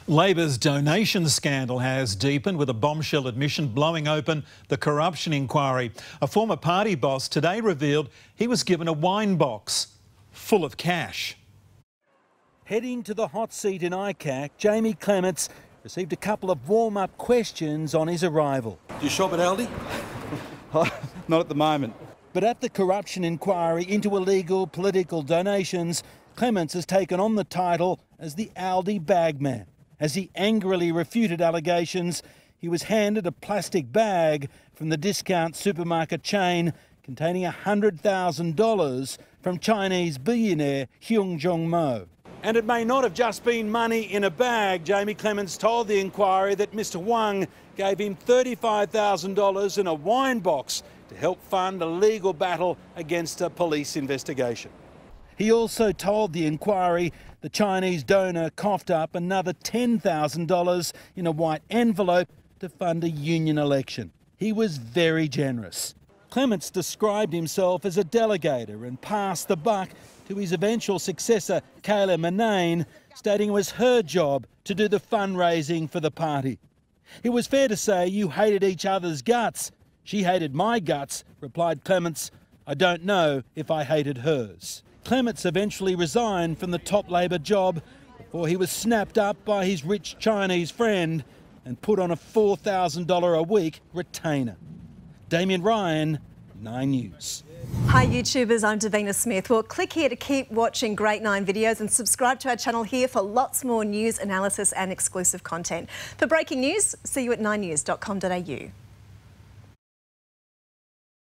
Labor's donation scandal has deepened, with a bombshell admission blowing open the corruption inquiry. A former party boss today revealed he was given a wine box full of cash. Heading to the hot seat in ICAC, Jamie Clements received a couple of warm-up questions on his arrival. Do you shop at Aldi? Not at the moment. But at the corruption inquiry into illegal political donations, Clements has taken on the title as the Aldi bagman. As he angrily refuted allegations, he was handed a plastic bag from the discount supermarket chain containing $100,000 from Chinese billionaire Hyung Jong-mo. And it may not have just been money in a bag. Jamie Clements told the inquiry that Mr Wang gave him $35,000 in a wine box to help fund a legal battle against a police investigation. He also told the inquiry the Chinese donor coughed up another $10,000 in a white envelope to fund a union election. He was very generous. Clements described himself as a delegator and passed the buck to his eventual successor, Kayla Murnane, stating it was her job to do the fundraising for the party. It was fair to say you hated each other's guts. She hated my guts, replied Clements. I don't know if I hated hers. Clements eventually resigned from the top Labor job before he was snapped up by his rich Chinese friend and put on a $4,000 a week retainer. Damien Ryan, 9 News. Hi YouTubers, I'm Davina Smith. Well, click here to keep watching Great 9 videos and subscribe to our channel here for lots more news, analysis and exclusive content. For breaking news, see you at 9news.com.au.